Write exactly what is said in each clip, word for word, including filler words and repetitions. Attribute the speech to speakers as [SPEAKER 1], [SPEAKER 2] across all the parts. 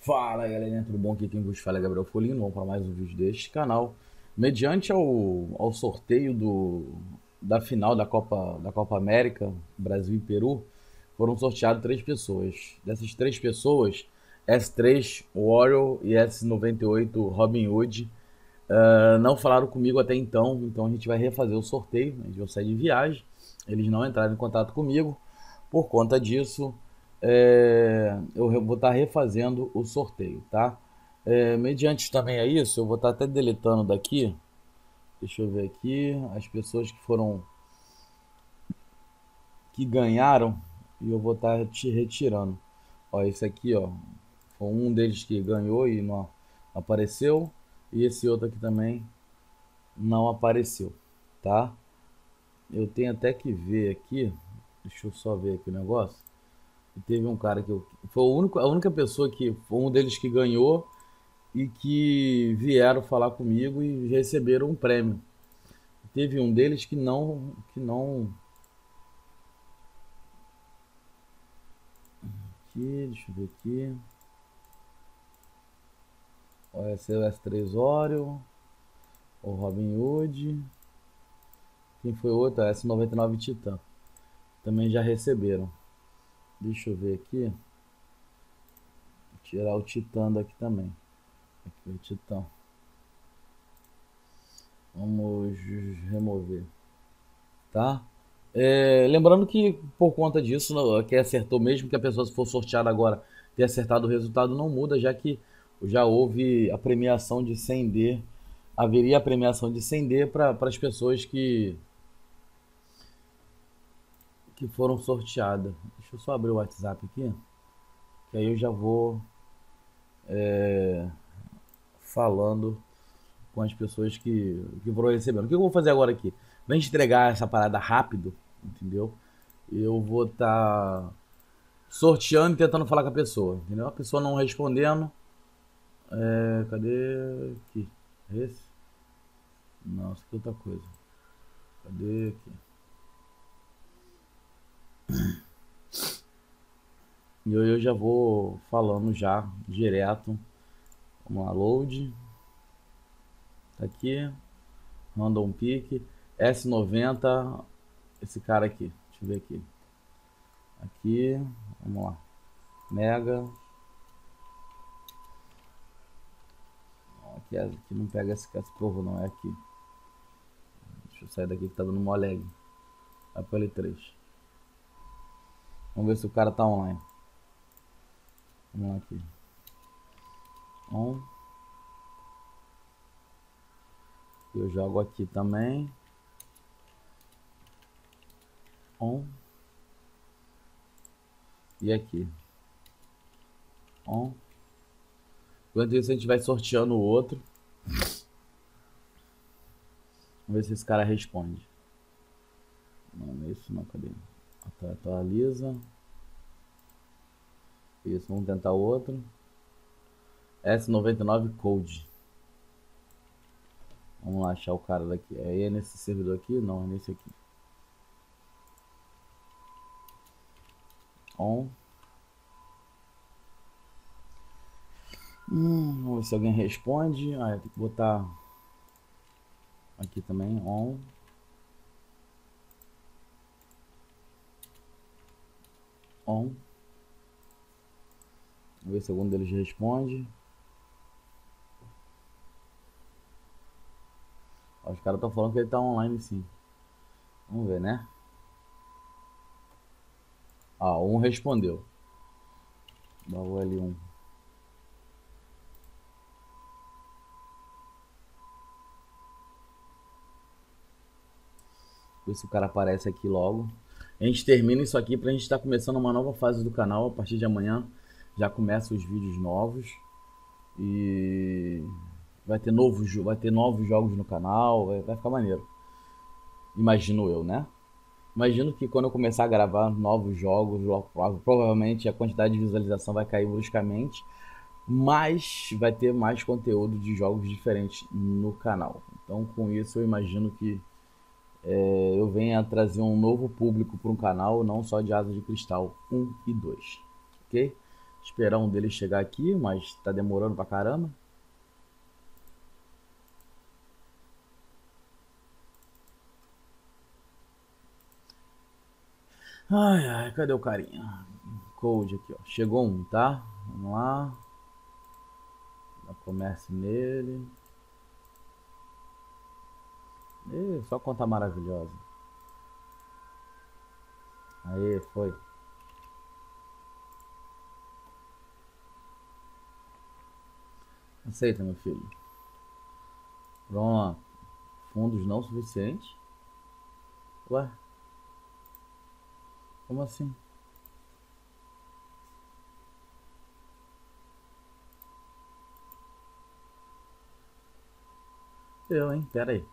[SPEAKER 1] Fala galerinha, tudo bom? Aqui quem vos fala é Gabriel Folino. Vamos para mais um vídeo deste canal. Mediante ao, ao sorteio do, da final da Copa, da Copa América, Brasil e Peru, foram sorteadas três pessoas. Dessas três pessoas, S três Warrior e S noventa e oito Robin Hood uh, não falaram comigo até então, então a gente vai refazer o sorteio. A gente vai sair de viagem, eles não entraram em contato comigo. Por conta disso, é, eu vou estar refazendo o sorteio, tá? É, mediante também a isso, eu vou estar até deletando daqui. Deixa eu ver aqui as pessoas que foram que ganharam e eu vou estar te retirando. Ó, esse aqui, ó, foi um deles que ganhou e não apareceu, e esse outro aqui também não apareceu, tá? Eu tenho até que ver aqui. Deixa eu só ver aqui o negócio. E teve um cara que eu, foi o único, a única pessoa que foi um deles que ganhou e que vieram falar comigo e receberam um prêmio. Teve um deles que não, que não, aqui, deixa eu ver aqui. Ó, esse é o S três Oreo, o Robin Hood. Quem foi outro? A S noventa e nove Titan. Também já receberam. Deixa eu ver aqui. Vou tirar o Titan daqui também. Aqui o Titan. Vamos remover, tá? É, lembrando que por conta disso, quem acertou, mesmo que a pessoa for sorteada agora ter acertado o resultado, não muda, já que já houve a premiação de cem D, haveria a premiação de cem D para as pessoas que, que foram sorteadas. Deixa eu só abrir o WhatsApp aqui, que aí eu já vou é, falando com as pessoas que, que foram recebendo. O que eu vou fazer agora aqui? Pra gente entregar essa parada rápido, entendeu? Eu vou estar tá sorteando e tentando falar com a pessoa, entendeu? A pessoa não respondendo. É, cadê aqui? Esse? Não, isso aqui é outra coisa. Cadê aqui? E eu, eu já vou falando já direto. Vamos lá, load. Tá aqui. Random pick. S noventa. Esse cara aqui. Deixa eu ver aqui. Aqui. Vamos lá. Mega. Aqui, aqui não pega esse, esse provo não, é aqui. Deixa eu sair daqui que tá dando mó lag. Vai pro L três. Vamos ver se o cara tá online. Vamos lá aqui. On. Eu jogo aqui também. On. E aqui. On. Enquanto isso a gente vai sorteando o outro. Vamos ver se esse cara responde. Não, não é isso não, cadê? Atualiza. Isso, vamos tentar o outro. S noventa e nove Code. Vamos lá achar o cara daqui. É nesse servidor aqui? Não, é nesse aqui. On. Hum, vamos ver se alguém responde. Ah, tem que botar aqui também. On. On. Vamos ver se algum deles responde. Os caras estão falando que ele tá online sim. Vamos ver, né? Ah, um respondeu. Dá o L um. Ver se o cara aparece aqui logo. A gente termina isso aqui pra gente estar tá começando uma nova fase do canal. A partir de amanhã já começa os vídeos novos. E vai ter novos, vai ter novos jogos no canal. Vai, vai ficar maneiro. Imagino eu, né? Imagino que quando eu começar a gravar novos jogos, provavelmente a quantidade de visualização vai cair bruscamente, mas vai ter mais conteúdo de jogos diferentes no canal. Então, com isso, eu imagino que é, eu venha trazer um novo público para um canal, não só de Asa de Cristal um e dois, ok? Esperar um deles chegar aqui, mas tá demorando pra caramba. Ai, ai, cadê o carinha? Code aqui, ó. Chegou um, tá? Vamos lá. Dá comércio nele. Ih, só conta maravilhosa. Aí, foi. Aceita, meu filho. Pronto. Fundos não suficientes. Ué? Como assim? Eu, hein? Pera aí.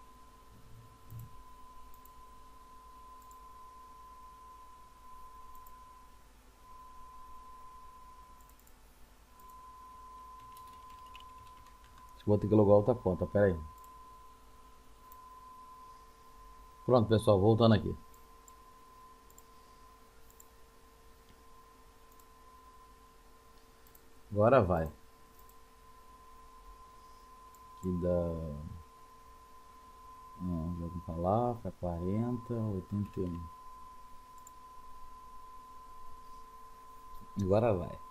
[SPEAKER 1] Acho que vou ter que logar outra conta. Pera aí. Pronto, pessoal. Voltando aqui. Agora vai. Aqui dá... Não, vamos pra lá. Pra quarenta, oitenta e um. Agora vai.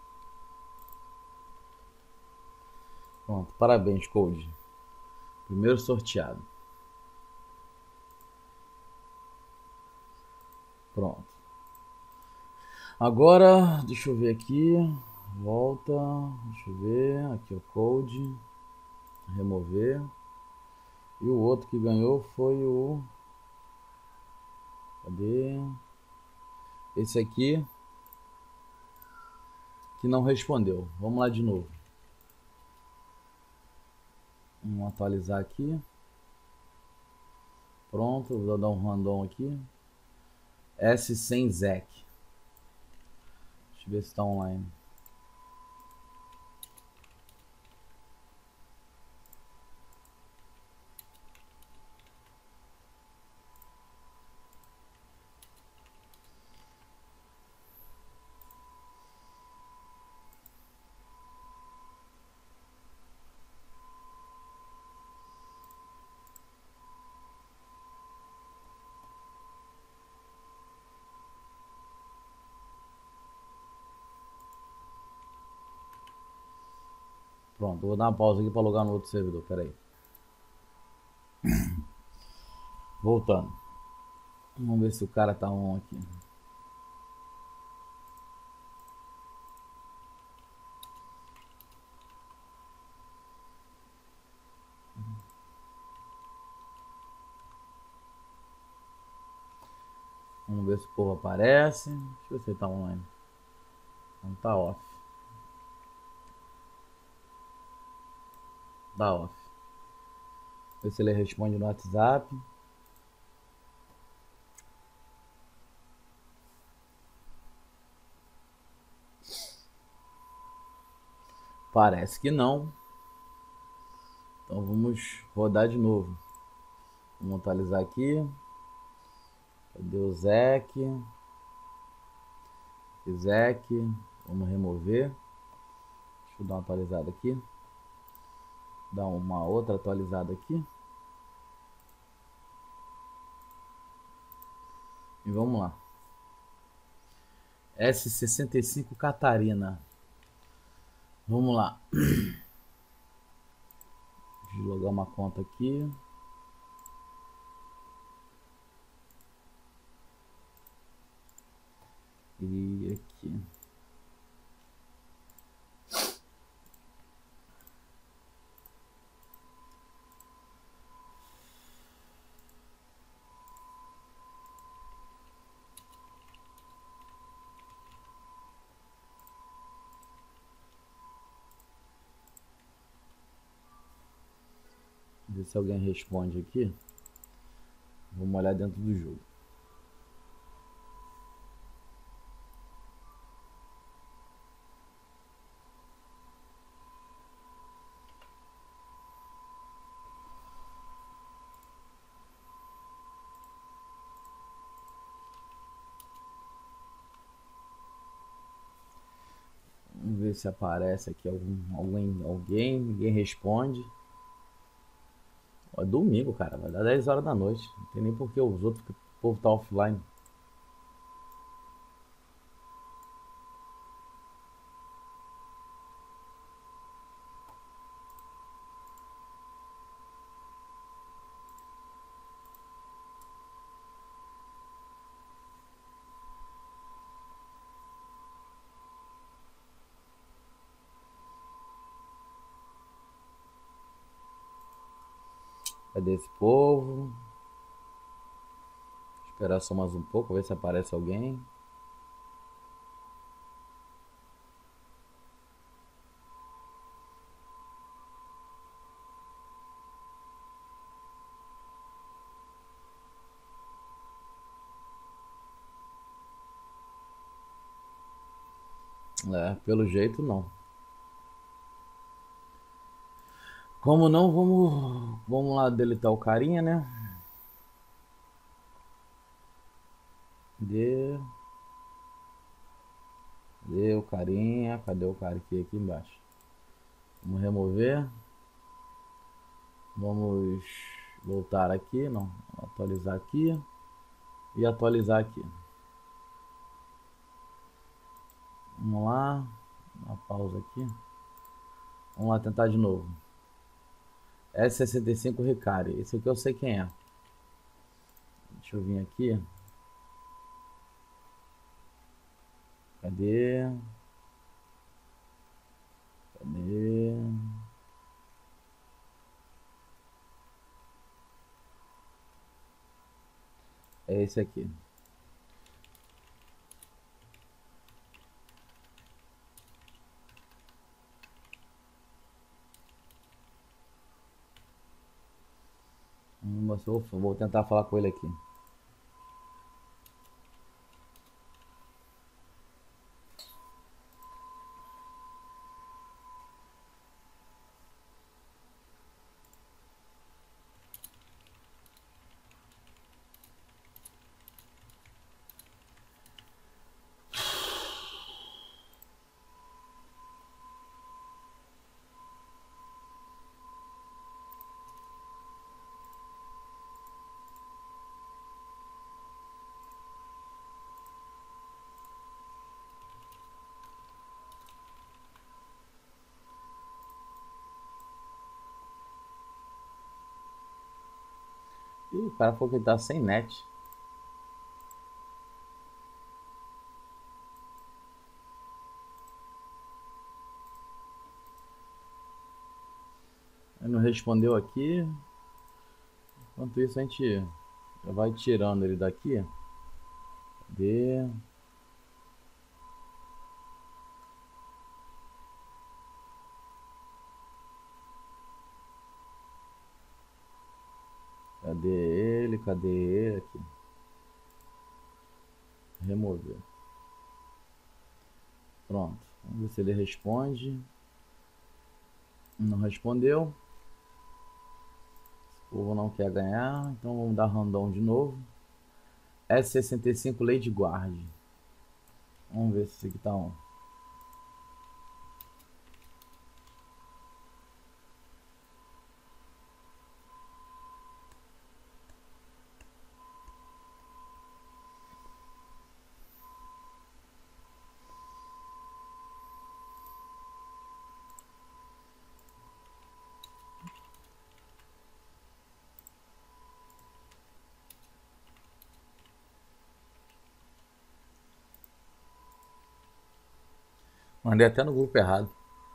[SPEAKER 1] Pronto. Parabéns, Code. Primeiro sorteado. Pronto. Agora, deixa eu ver aqui. Volta. Deixa eu ver. Aqui o Code. Remover. E o outro que ganhou foi o... Cadê? Esse aqui. Que não respondeu. Vamos lá de novo. Vamos atualizar aqui. Pronto. Vou dar um random aqui. S cem Zec. Deixa eu ver se está online. Pronto, vou dar uma pausa aqui para logar no outro servidor. Pera aí. Voltando. Vamos ver se o cara tá on aqui. Vamos ver se o povo aparece. Deixa eu ver se ele tá online. Não tá off. Tá off. Ver se ele responde no WhatsApp. Parece que não. Então vamos rodar de novo. Vamos atualizar aqui. Cadê o Zec? Zec. Vamos remover. Deixa eu dar uma atualizada aqui. Dar uma outra atualizada aqui. E vamos lá. S sessenta e cinco Catarina. Vamos lá. Deixa eu logar uma conta aqui. E aqui. Ver se alguém responde aqui. Vamos olhar dentro do jogo. se aparece aqui algum, alguém, alguém, ninguém responde. É domingo, cara, vai dar dez horas da noite. Não tem nem por que os outros, o povo tá offline. Cadê esse povo? Esperar só mais um pouco, ver se aparece alguém. É, pelo jeito não. Como não, vamos, vamos lá deletar o carinha, né? Cadê? Cadê o carinha? Cadê o cara aqui, aqui embaixo? Vamos remover. Vamos voltar aqui, não. Atualizar aqui. E atualizar aqui. Vamos lá. Uma pausa aqui. Vamos lá tentar de novo. S sessenta e cinco Ricari. Esse aqui eu sei quem é. Deixa eu vir aqui. Cadê? Cadê? É esse aqui. Vou, vou tentar falar com ele aqui. Ih, o cara falou que ele tá sem net. Ele não respondeu aqui. Enquanto isso a gente já vai tirando ele daqui. Cadê? Cadê ele? Cadê ele aqui? Remover. Pronto. Vamos ver se ele responde. Não respondeu. O povo não quer ganhar. Então vamos dar random de novo. S sessenta e cinco Lady Guard. Vamos ver se esse aqui tá on. Mandei até no grupo errado.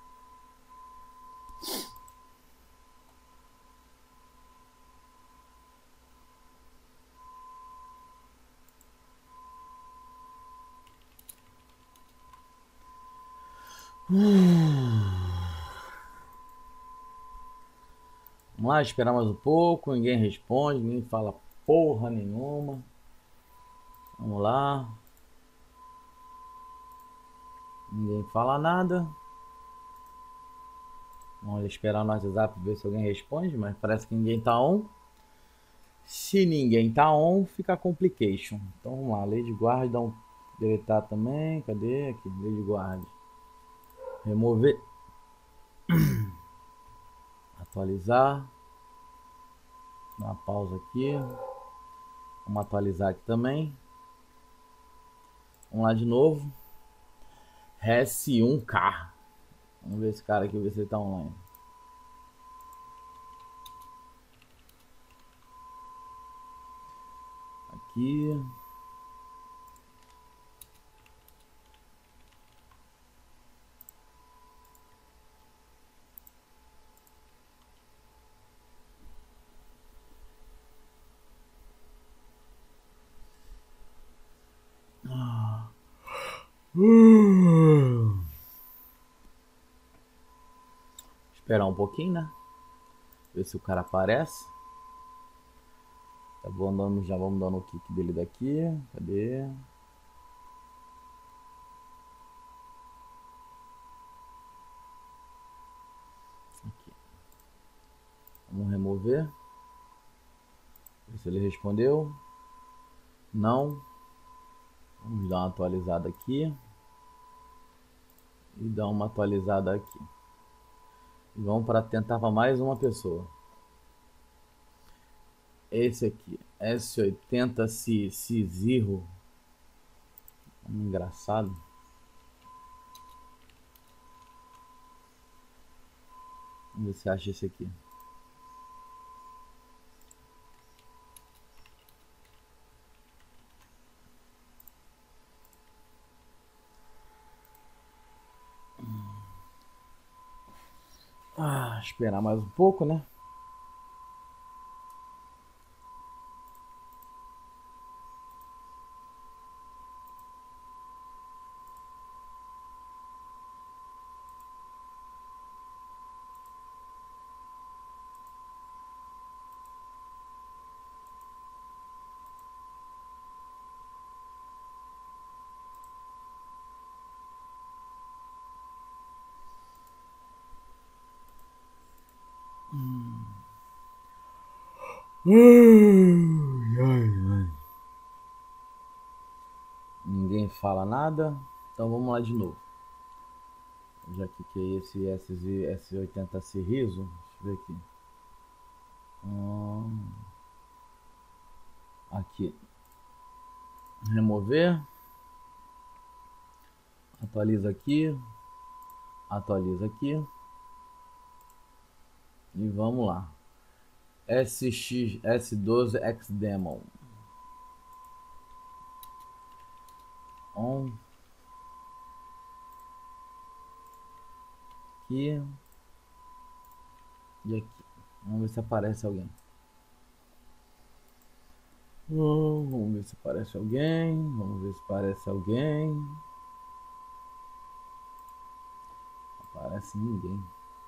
[SPEAKER 1] Vamos lá, esperar mais um pouco. Ninguém responde, ninguém fala porra nenhuma. Vamos lá. Ninguém fala nada. Vamos esperar no WhatsApp ver se alguém responde, mas parece que ninguém tá on. Se ninguém tá on, fica complication. Então vamos lá, Lady Guard, dá um deletar também. Cadê? Aqui, Lady Guard. Remover. Atualizar. Dá uma pausa aqui. Vamos atualizar aqui também. Vamos lá de novo. S um K. Vamos ver esse cara aqui, ver se ele tá online. Aqui. Esperar um pouquinho, né? Ver se o cara aparece. Tá bom, dando, já vamos dando o kick dele daqui. Cadê? Aqui. Vamos remover. Ver se ele respondeu. Não. Vamos dar uma atualizada aqui. E dar uma atualizada aqui. E vamos para tentar para mais uma pessoa. Esse aqui, S oitenta Cizirro. Engraçado. Vamos ver se acha esse aqui. Ah, esperar mais um pouco, né? Hum. Ai, ai. Ninguém fala nada. Então vamos lá de novo. Já que que é esse S oitenta Cizirro. Deixa eu ver aqui. Hum. Aqui. Remover. Atualiza aqui. Atualiza aqui. E vamos lá. S X S doze X Demon. On. Aqui. E aqui. Vamos ver se aparece alguém. Vamos ver se aparece alguém. Vamos ver se aparece alguém. Não aparece ninguém.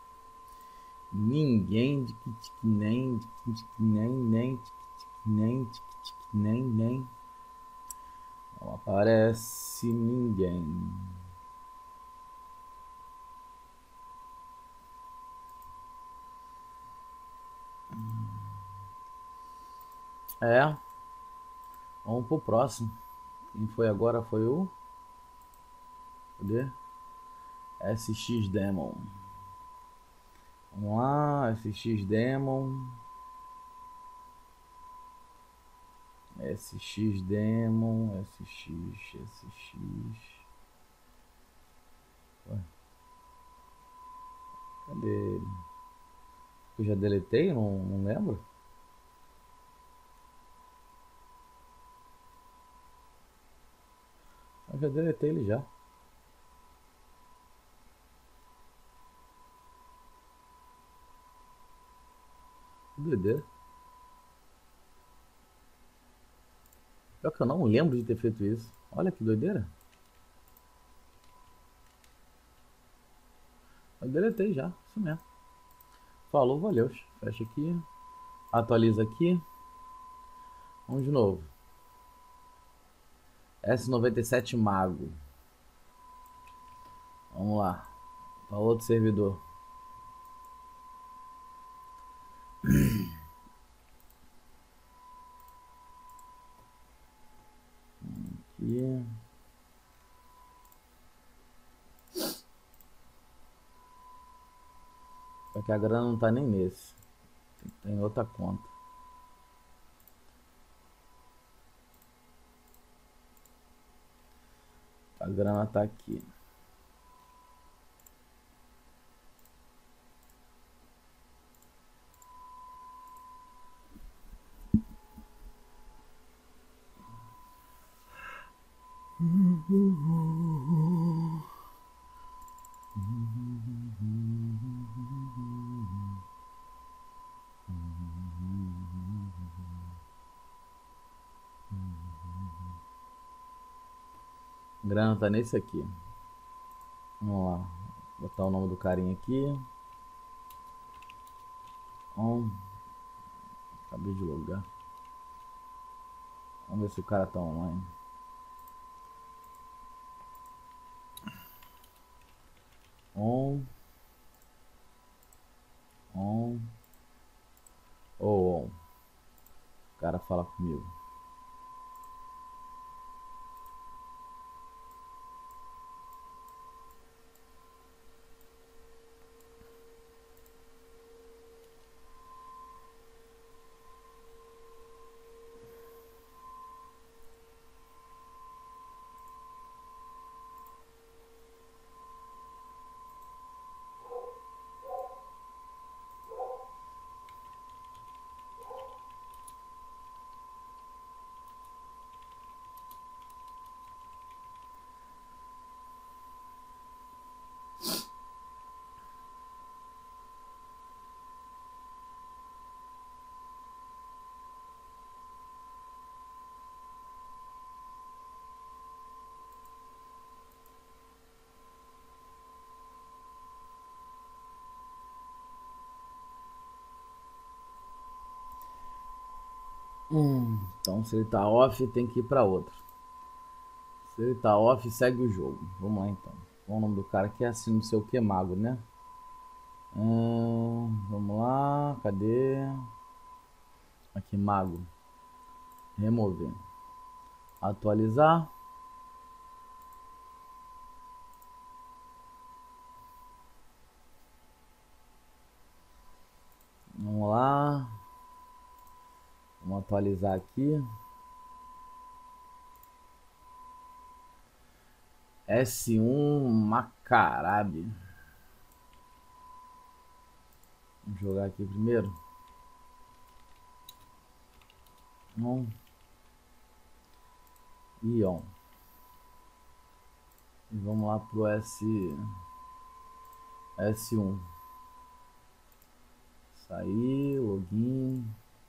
[SPEAKER 1] Ninguém. Nem. Nem. Nem. Nem. Nem. Nem. Não aparece ninguém. É. Vamos pro próximo. Quem foi agora foi o... Cadê? S X Demon. Vamos lá, S X Demon. S X Demon, S X, S X. Ué. Cadê ele? Eu já deletei, não, não lembro. Eu já deletei ele já. Que doideira. Pior que eu não lembro de ter feito isso. Olha que doideira. Eu deletei já, isso mesmo. Falou, valeu. Fecha aqui. Atualiza aqui. Vamos de novo. S noventa e sete Mago. Vamos lá. Para outro servidor. Aqui. Só que a grana não tá nem nesse. Tem outra conta. A grana tá aqui. A grana tá nesse aqui. Vamos lá. Botar o nome do carinha aqui. On. Acabei de logar. Vamos ver se o cara tá online. On. On. Ou on. O cara fala comigo. Hum, então se ele tá off, tem que ir pra outra. Se ele tá off, segue o jogo. Vamos lá então. Qual o nome do cara que é assim, não sei o que, mago, né? Hum, vamos lá, cadê? Aqui, mago. Remover. Atualizar. Vamos lá. Vamos atualizar aqui. S um Macarabe. Vamos jogar aqui primeiro. On. E on. E vamos lá pro S S1. Sair, login.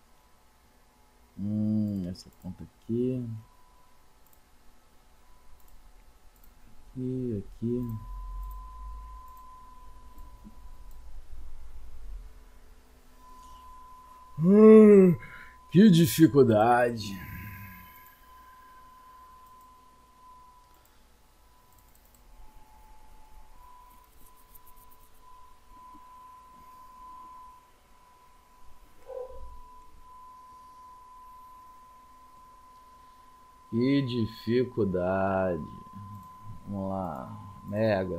[SPEAKER 1] Hum, essa conta aqui. Aqui, aqui. Hum, que dificuldade. Que dificuldade. Vamos lá. Mega.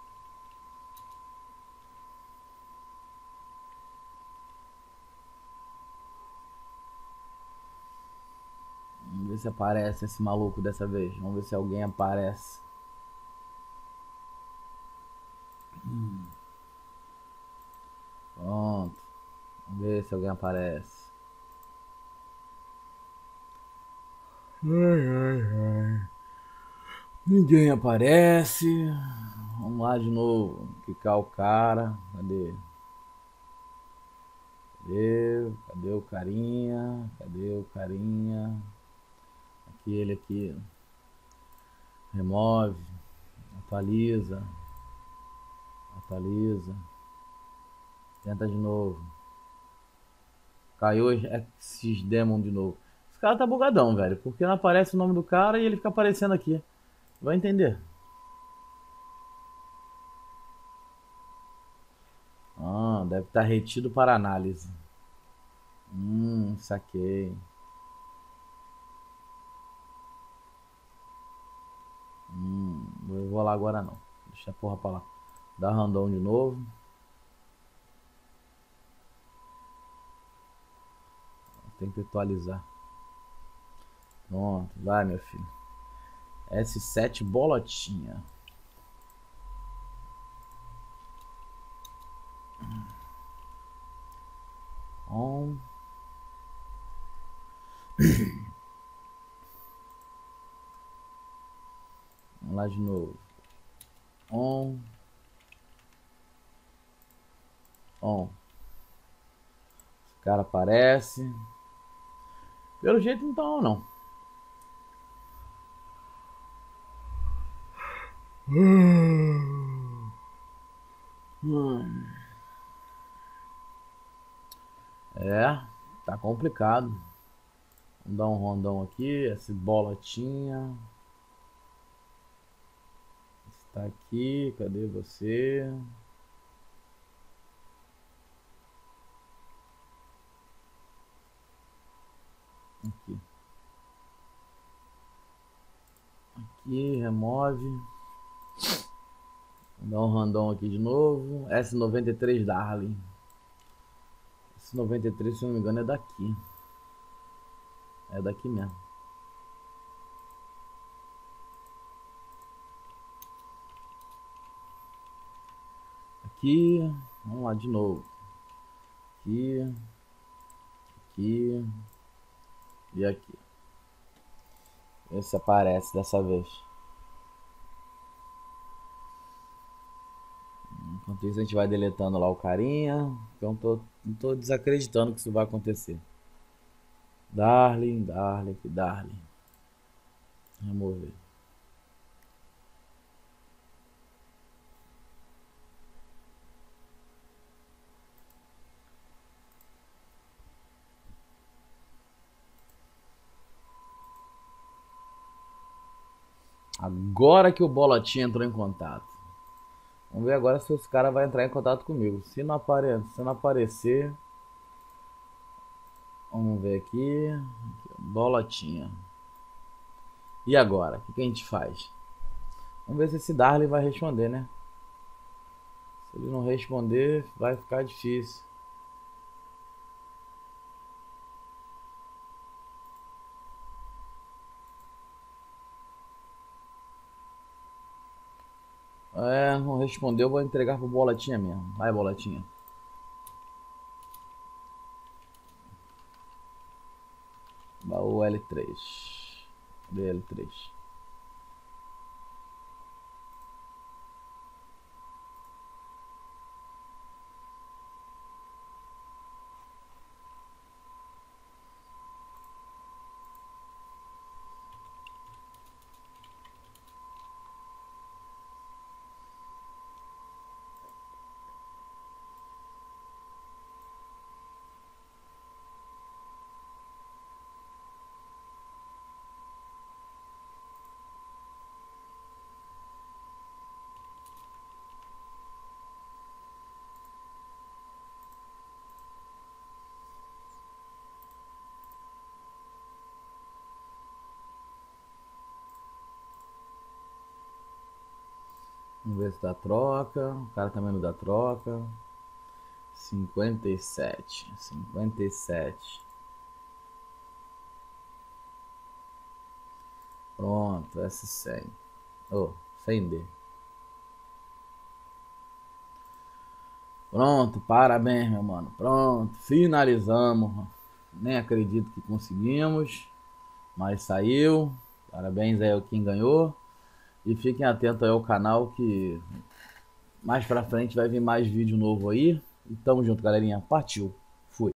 [SPEAKER 1] Vamos ver se aparece esse maluco dessa vez. Vamos ver se alguém aparece. Hum. Pronto. Vamos ver se alguém aparece. Ai, ai, ai. Ninguém aparece. Vamos lá de novo. Clicar o cara. Cadê? Cadê? Cadê o carinha? Cadê o carinha? Aqui, ele aqui. Remove. Atualiza. Atualiza. Tenta de novo. Caiu esses demon de novo. Esse cara tá bugadão, velho. Porque não aparece o nome do cara e ele fica aparecendo aqui. Vai entender. Ah, deve estar retido para análise. Hum, saquei. Hum, eu vou lá agora não. Deixa a porra pra lá. Dá random de novo. tem que atualizar. Pronto, vai, meu filho. S sete bolotinha. On. Vamos lá de novo. On. On. O cara aparece. Pelo jeito não tá on, não. Hum. É, tá complicado. Vamos dar um rondão aqui. Essa bolotinha está aqui. Cadê você? Aqui. Aqui, remove. Vamos dar um random aqui de novo. S noventa e três Darling. S noventa e três, se não me engano, é daqui. É daqui mesmo. Aqui. Vamos lá de novo. Aqui. Aqui. E aqui. Ver se aparece dessa vez. Enquanto isso a gente vai deletando lá o carinha. Então tô, não tô desacreditando que isso vai acontecer. Darling, Darling, Darling. Remover. Agora que o Bolotinha entrou em contato. Vamos ver agora se esse cara vai entrar em contato comigo. Se não, apare... se não aparecer... Vamos ver aqui. Aqui, Bolotinha. E agora? O que, que a gente faz? Vamos ver se esse Darling vai responder, né? Se ele não responder, vai ficar difícil. É, não respondeu, vou entregar pro Bolotinha mesmo. Vai, Bolotinha. Baú L três. Cadê L três? Vamos ver se dá troca. O cara também não dá troca. cinquenta e sete. cinquenta e sete. Pronto, S cem. Oh, cem D. Pronto, parabéns, meu mano. Pronto, finalizamos. Nem acredito que conseguimos. Mas saiu. Parabéns aí ao quem ganhou. E fiquem atentos aí ao canal que mais pra frente vai vir mais vídeo novo aí. E tamo junto, galerinha. Partiu!